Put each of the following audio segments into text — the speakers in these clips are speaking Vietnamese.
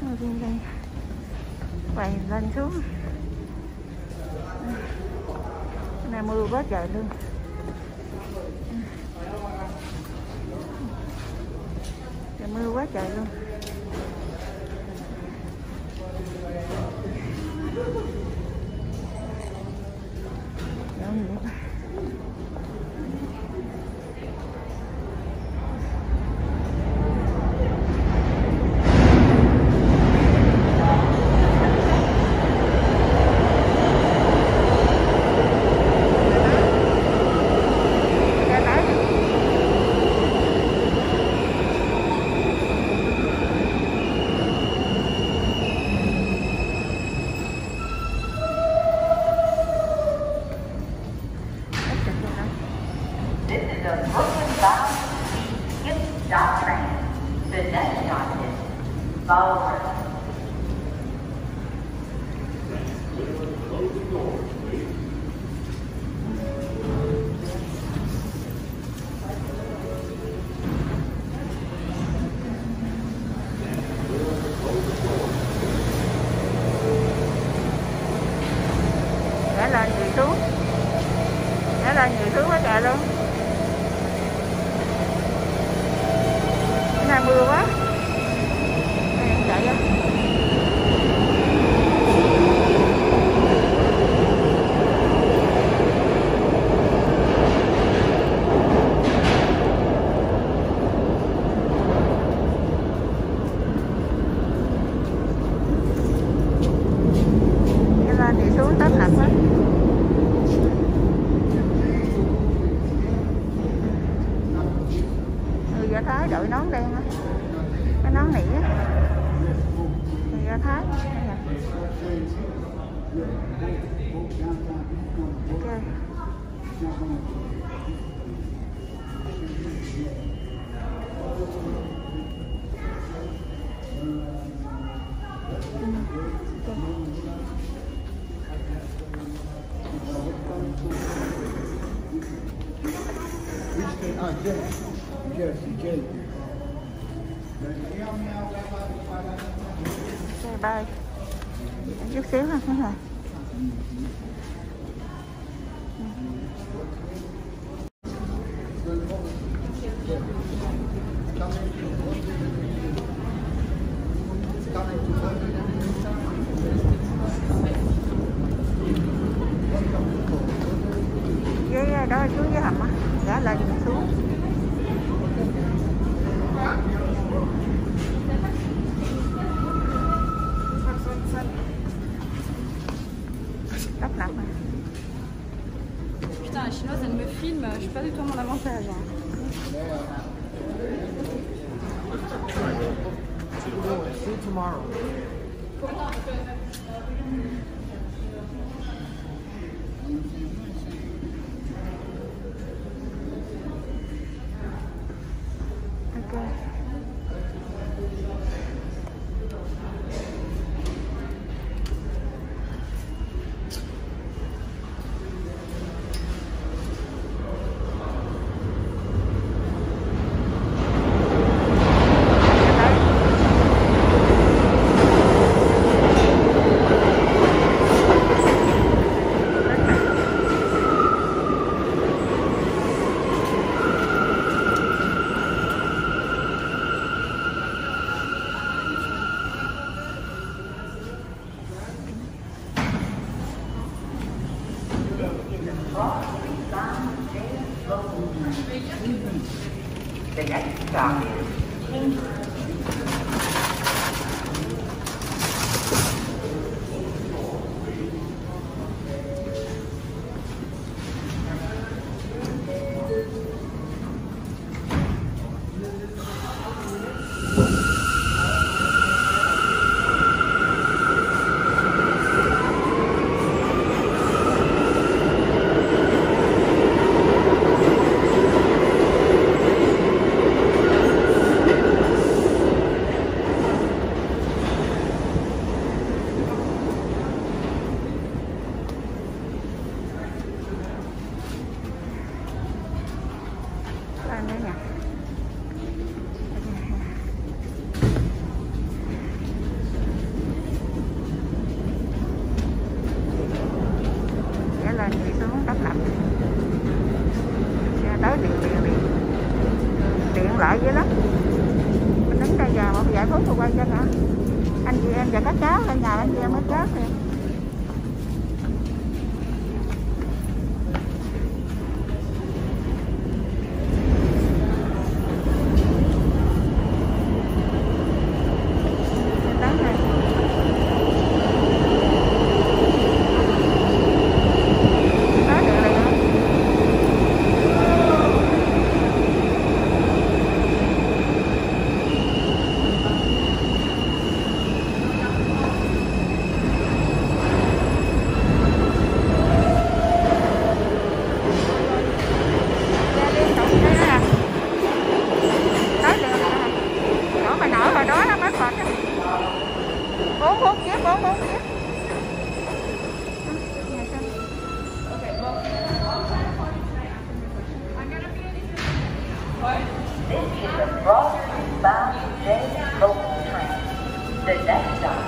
Bên đây quay lên xuống. Cái này mưa quá trời luôn. Trời mưa quá trời luôn. Nhảy lên người xuống. Nhảy lên người xuống quá trời luôn. Cái này mưa quá. Đây em chạy á. Nhảy lên thì xuống tấp nập hết. Người Do Thái đội nón đen á, cái nón nỉ á, người Do Thái. Ok. Ok, bye. Chút xíu ha, thấy rồi. Với đó xuống dưới hầm á, gã lên xuống. Tấp nập à. Putain, la chinoise elle me filme, je suis pas du tout à mon avantage. Hein. See you tomorrow. The next stop is Kingston. tại phố Thủ Quay chân hả? Anh chị em và các cháu ở nhà anh chị em mới chết kìa. This is a Broadway-bound J local train. The next stop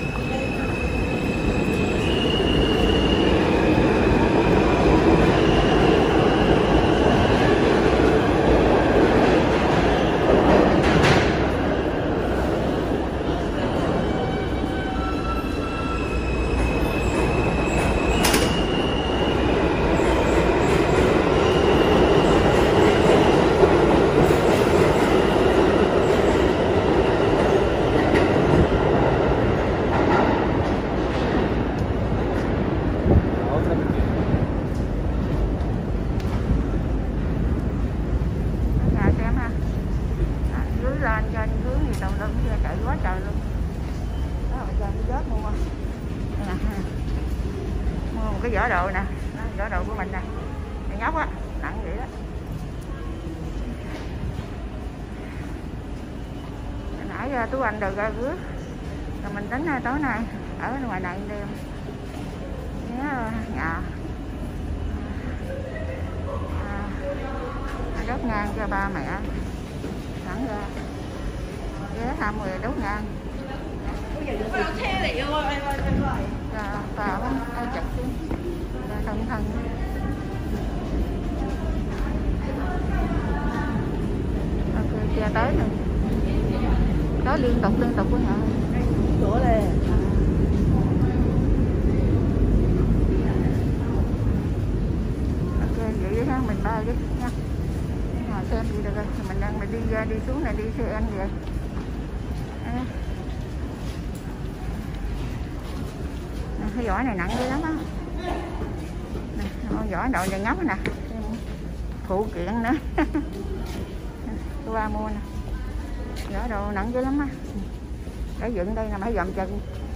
lên trên hướng gì tàu lưng chạy quá trời luôn. Đó là trên cái vớt mua đây nè, mua một cái vỏ đồ nè, đó, vỏ đồ của mình nè, cái nhóc á, nặng vậy đó. Nãy Tú Anh được ra rước rồi mình tính tối nay ở ngoài này đêm nhớ nhà đốt nhang cho ba mẹ sẵn ra ghé thăm người đốt nhang. Vào em chặt xuống thân thân. Ok, xe tới rồi, tới liên tục của nhà chỗ này. Ok vậy đó, mình bay đi nha. Ngồi xem gì được rồi, mình đang đi ra đi xuống này, đi xe anh vậy. Cái vỏ này nặng dữ lắm á. Vỏ đồ này nhóc nè, phụ kiện nữa. Tôi qua mua nè, vỏ đồ nặng dữ lắm á. Để dựng đây là phải dòm chân.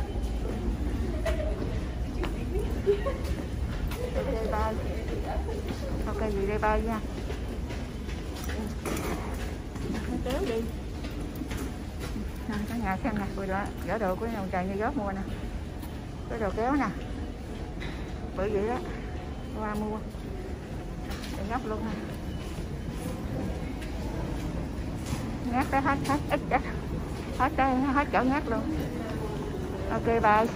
Ok gì đây bay nha. Kéo đi. Nè, cả nhà xem nè, vỏ đồ của ông trời như giót mua nè. Cái đồ kéo nè, bự vậy đó, qua mua để nhóc luôn nè, nhát tới hết ít đó, hết chỗ nhát luôn. Ok bye.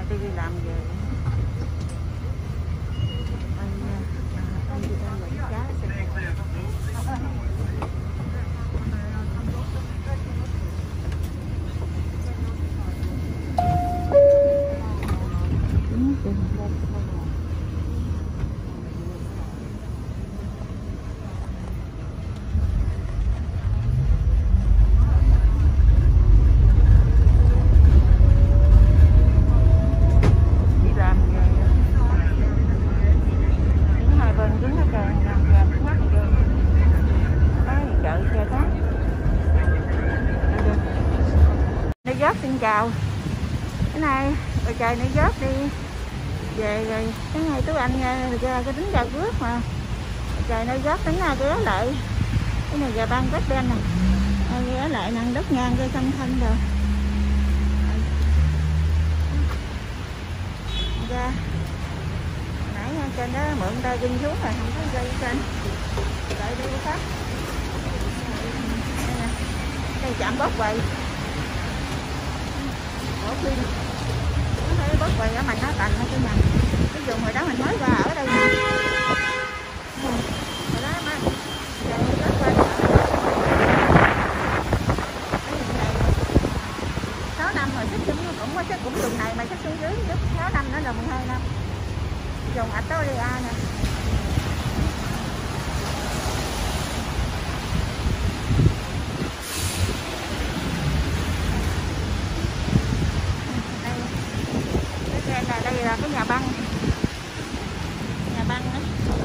tôi đi làm về. Anh đi ăn những cá Giót. Xin chào. Cái này trời này Giót đi về rồi cái ngày Tú Anh ra cái tính ra rước mà trời nơi Giót tính ra ghé lại cái này gà băng Bết Đen nè, ghé lại nâng đất ngang cái sông Thanh rồi ra nãy trên đó mượn tay kinh xuống rồi không có dây trên lại đi khác đây chạm bóp quầy bỏ phim nó thấy bóp quầy ở mình nó tành nó cái nhà cái vùng hồi đó mình mới ra ở đây nè hồi đó mà giờ rất qua 6 năm rồi xích cũng có xích cũng vùng này mà xích xuống dưới 6 năm nữa là 12 năm vùng Victoria nè. Đây là cái nhà băng đó.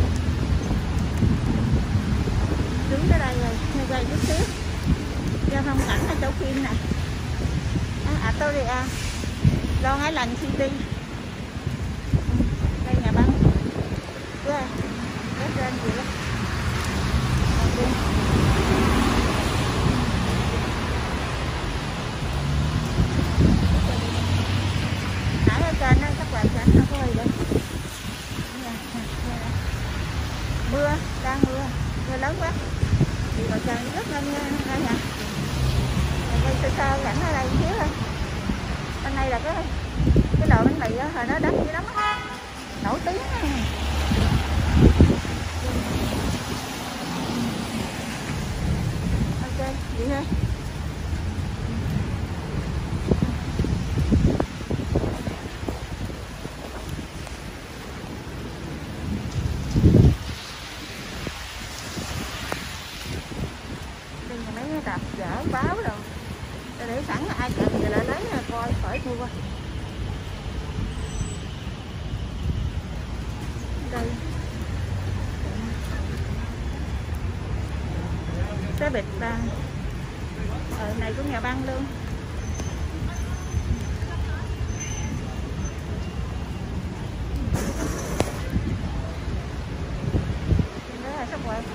Đứng tới đây rồi ngay quay chút xíu giao thông cảnh ở chỗ phim nè Victoria Long Island City. Đây nhà băng rất lên gì lắm. Nãy ở trên đó các bạn sẽ không có gì đâu. Mưa, đang mưa lớn quá thì còn trời rất lên đây nè. Đây sơ sơ cảnh ở đây xíu thôi. Bên này là cái đồ bánh mì đó hồi nó đắt dữ lắm á, nổi tiếng á. Ok vậy thôi. Đây là mấy cái đập dở báo rồi để sẵn ai cần thì lại lấy coi khỏi mua. Đây xe bịch là ở này cũng nhà băng luôn. Đó là sắp quay.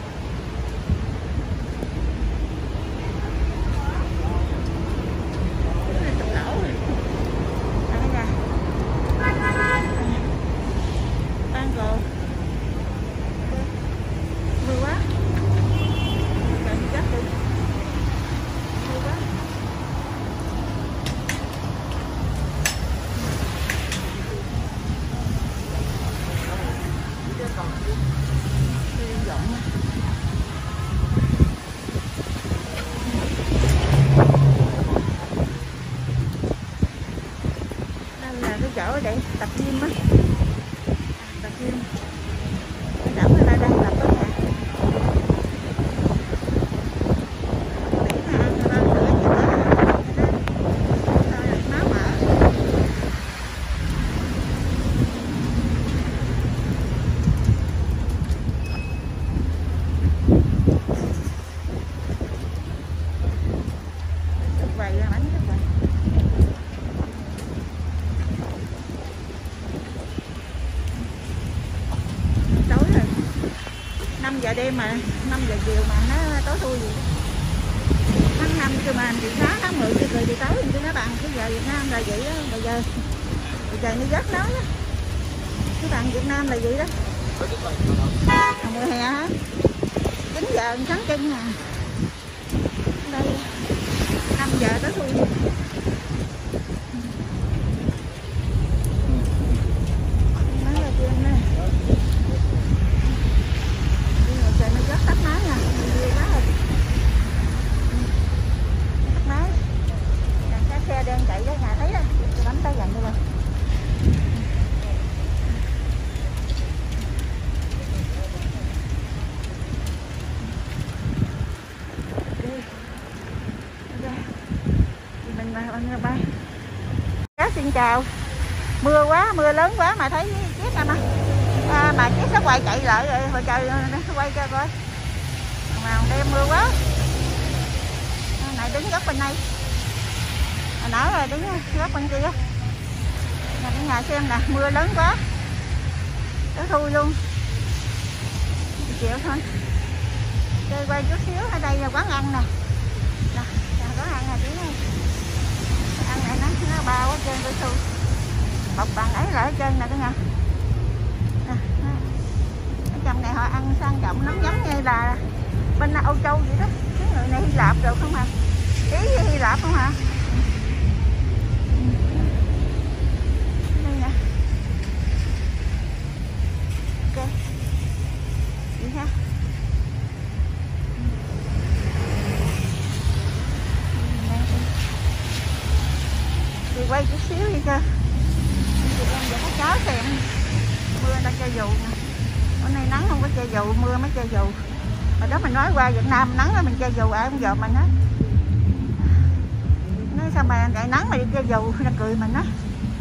Chỗ để tập gym á, tập gym đảo người ta đang tập đó nè. Quầy ra bánh các bạn. Tối rồi 5 giờ đêm mà 5 giờ chiều mà nó tối thui gì tháng 5 cơ mà thì sáng tháng 10 thì tối thì nó bằng cái giờ Việt Nam là vậy đó. Bây giờ trời như rất nói đó cái bằng Việt Nam là vậy đó. Mùa hè hả 9 giờ sáng trưng nè, đây 5 giờ tối thui. dành đây. Mình bay. Xin chào. Mưa quá, mưa lớn quá mà thấy chiếc em mà chiếc nó quay chạy lại rồi, hồi trời nó quay cho coi. Mà đêm mưa quá. Này đứng góc bên này. Hồi nãy rồi đứng góc bên kia. Nè cả nhà xem nè, mưa lớn quá. Nó thui luôn. Chịu thôi. Chơi quay chút xíu, ở đây là quán ăn nè. Nè, quán ăn nè tí này. Ăn này nó bao ở trên cái thu. Bọc bằng ấy lại ở trên nè cả nhà. Ở trong này họ ăn sang trọng lắm, giống như là bên Âu Châu vậy đó. Cái người này Hy Lạp được không hả? Ý Hy Lạp không hả? Đây nè. Ok. Vậy ha. Thì quay chút xíu đi cơ. Thì em dẫn các cháu xem. Mưa đang che dù nè. Hôm nay nắng không có che dù, mưa mới che dù. Hồi đó mình nói qua Việt Nam nắng là mình che dù, ai cũng dòm mình hết. Nói sao mà ngày nắng mà đi che dù, nó cười mình á.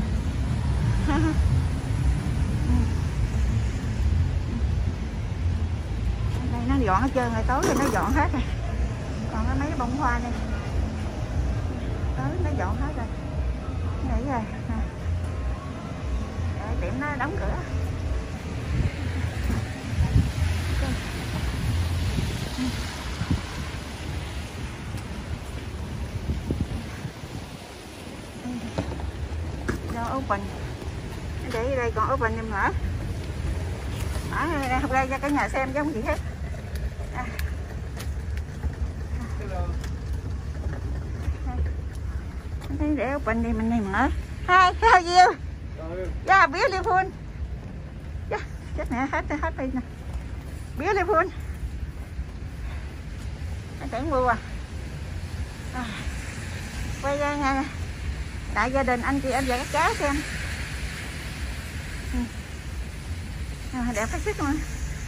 Đây nó dọn hết trơn rồi, tối thì nó dọn hết rồi. Còn có mấy bông hoa này. Tối nó dọn hết rồi. Nghĩ rồi. Tiệm nó đóng cửa. Open. Để đây còn open em nữa. Ở đây cho cả nhà xem chứ không gì hết. Đây để open đi mình này mở. Hi, how are you? Yeah, beautiful. Yeah, chết nè, hết pin nè. Beautiful. Anh tưởng mua à. Quay ra nha. Đại gia đình anh chị em và các cháu xem. Đẹp hết sức luôn.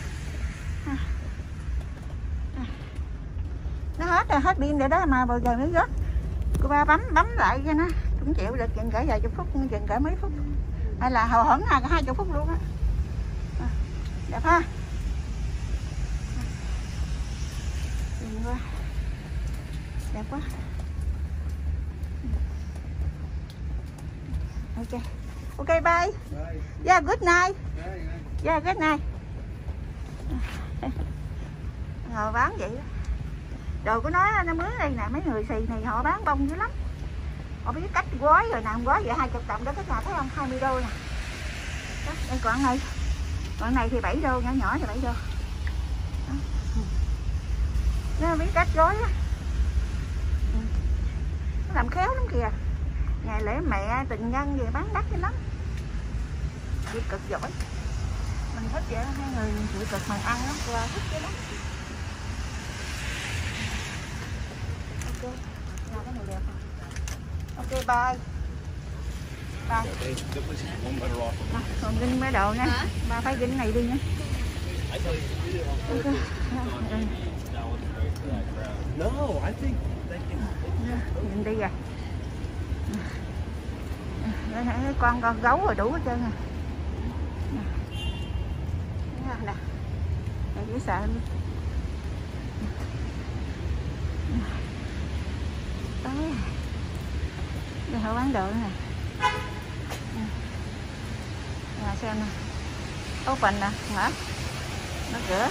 Nó hết rồi, hết pin rồi đó mà bao giờ mới rớt. Cô ba bấm lại cho nó cũng chịu được chừng cỡ vài chục phút, chừng cỡ mấy phút. Hay là hầu hững 20 phút luôn á. Đẹp ha. Đẹp quá. Ok. Ok, bye. Yeah, good night. Yeah, good night. Ngồi bán vậy đó. Rồi có nói nó mướn đây nè, mấy người xì này họ bán bông dữ lắm. Họ biết cách gói rồi nè, gói vậy 20 đồng đó các nhà thấy không? 20 đô nè. Đó, đây còn này thì 7 đô, nhỏ nhỏ thì 7 đô. Đó. Nó biết cách gói á. Nó làm khéo lắm kìa. Ngày lễ mẹ, tình nhân gì bán đắt lắm. Chị cực giỏi. Mình thích vậy đó, hai người chịu cực mình ăn lắm, qua thích vậy lắm. Ok, nào cái này đẹp không? Ok, bye. Bye. Còn ginh mấy đồ nha. Ba phải ginh này đi nha. Okay. No, I think they can. Nhìn đi à. Con gấu rồi đủ hết trơn nè. Nè. Đây dễ sợ đi. Tới. Đây họ bán đồ nè. Nè xem nè. Open nè, mở. Mở cửa.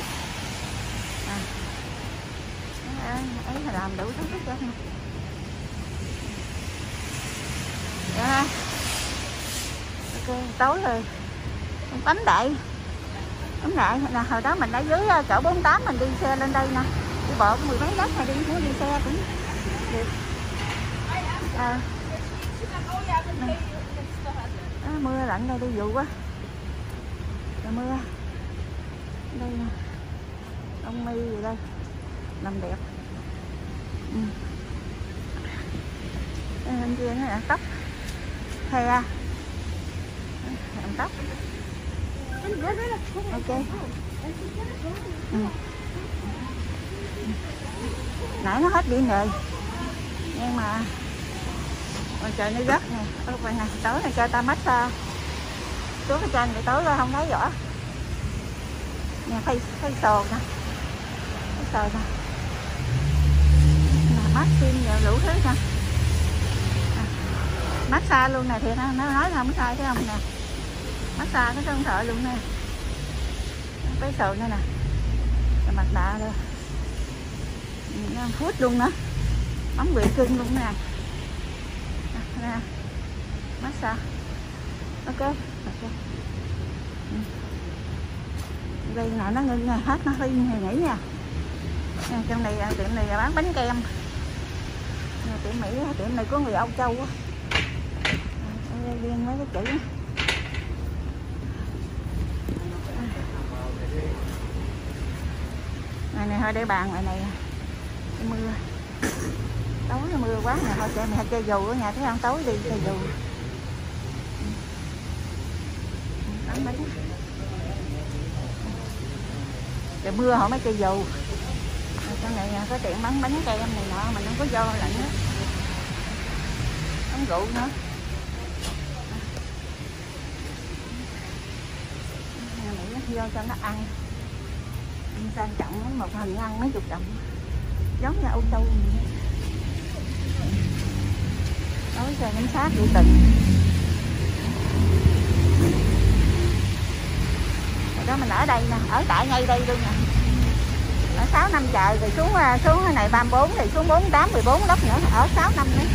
Ấy là làm đủ thứ hết trơn nè. Dạ. Ok, tối rồi. Bấm đại nè, hồi đó mình ở dưới chợ 48 mình đi xe lên đây nè, đi bộ có 10 mấy đất này đi xe cũng được. Mưa lạnh đây đi vụ quá. Trời mưa. Đây nè. Ông My gì đây. Làm đẹp. Bên kia nó là tóc. Hay làm tóc. Ok. Nãy nó hết điện rồi nhưng mà ngoài trời nó gắt nè. Ở bên này tối này cho ta massage xuống cái trên để tối ra không thấy rõ nè. Thấy sồn nè, thấy sồn nè, massage rồi đủ thứ nè. Massage luôn nè, thì nó nói là massage thấy không nè, massage cái thân thợ luôn nè, cái sồn nữa nè, rồi mặt nạ rồi phút luôn nữa, bóng bị cưng luôn nè. Nè massage. Ok, ok. Đây nào nó ngưng hết, nó hơi nghỉ nha. Trong này tiệm này bán bánh kem. Tiệm Mỹ, tiệm này có người Âu Châu á. Liên mấy cái chữ. Này hơi để bàn ngoài này mưa. Tối nó mưa quá nè, thôi mày chơi dù ở nhà thấy không, tối đi chơi dù. Bán bánh. Trời mưa họ mới chơi dù. Trong này có tiệm bán bánh kem này nọ mà không có do lạnh nữa. Bán rượu nữa. Vô cho nó ăn sang trọng, một hình ăn mấy chục đồng, giống như Âu Châu. Tối trời cảnh sát bị tình. Rồi đó mình ở đây nè, ở tại ngay đây luôn nè. Ở 6 năm trời rồi xuống cái này 34 thì xuống 48, 14 đất nữa, ở 6 năm nữa.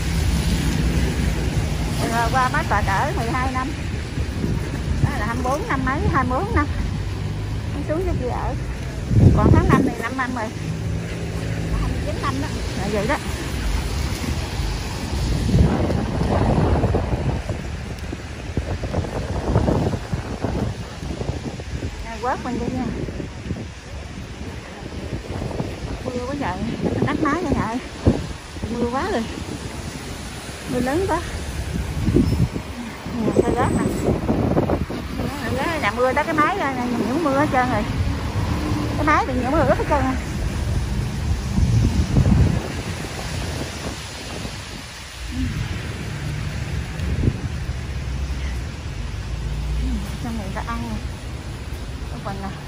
Rồi qua Bát Bà Cỡ 12 năm. Đó là 24 năm mấy, 24 năm. Nó xuống cái kia ở. Còn tháng 5 này 5 năm rồi. 29 năm đó. Là vậy đó. Quớt mình đi nha. Mưa quá trời, đắt máy nha nhà ơi. Mưa quá rồi. Mưa lớn quá. Nhà xe gác nè. Nhà mưa đó, cái máy ra nhiễm mưa hết trơn rồi. Cái máy bị nhiễm mưa ướt hết trơn rồi. Trong này ta ăn nè. Có phần nè.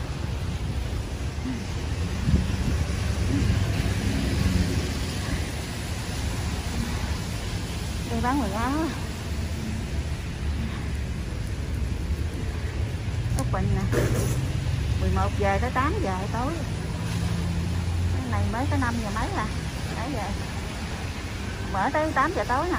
Đây bán quần áo. Ốc Bình nè. 11 giờ tới 8 giờ tối. Cái này mới tới 5 giờ mấy à. Nãy giờ. Mở tới 8 giờ tối nè.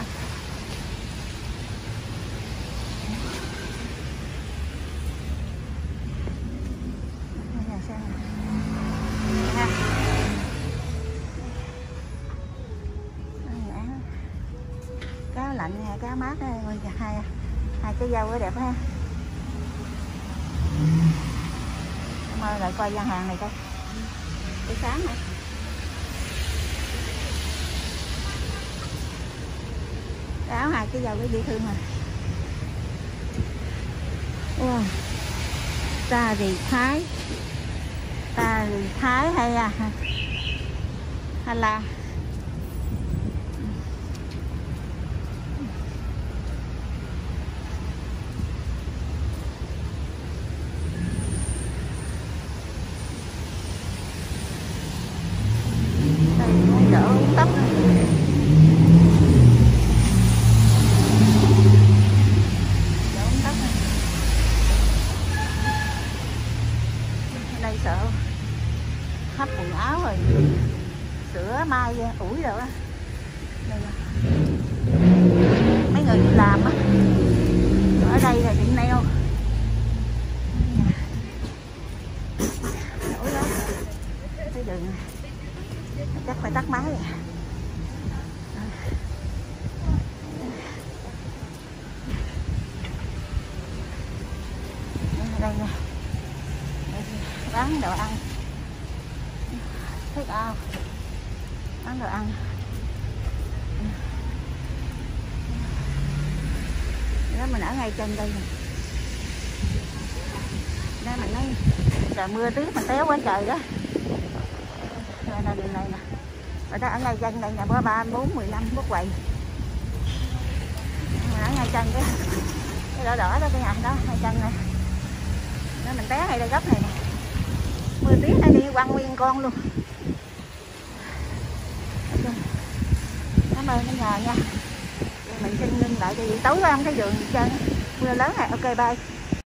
Cá lạnh nha, cá mát đó, hai cái dâu đẹp ha. Mời lại coi gian hàng này coi. Buổi sáng này. Cái áo hai cái dâu cái dễ thương mà. Wow. Ta rì Thái hay à? Hay là đỡ uống tóc nữa. Đỡ uống tóc này. Ở đây sợ hấp quần áo rồi sữa mai ủi rồi á. Mấy người đi làm á. Ở đây là tiệm nail. Nổi lắm. Cái đường này chắc phải tắt máy rồi. Đây nè, bán đồ ăn, thức ao, bán đồ ăn. Đó mình ở ngay trên đây nè. Đây mình nói trời mưa tí mà té quá trời đó. Rồi là đường này nè. Ở đó ở ngay chân đây nè, có 3, 4, 15 bút quầy. Ở ngay chân cái đỏ đỏ đó, cái nhà đó, ngay chân này. Đó mình té ngay đây góc này nè. Mưa tí nó đi quăng nguyên con luôn. Cảm ơn cả nhà nha. Mình xin ngưng lại tại vì tối qua không thấy đường gì trơn. Mưa lớn này. Ok bye.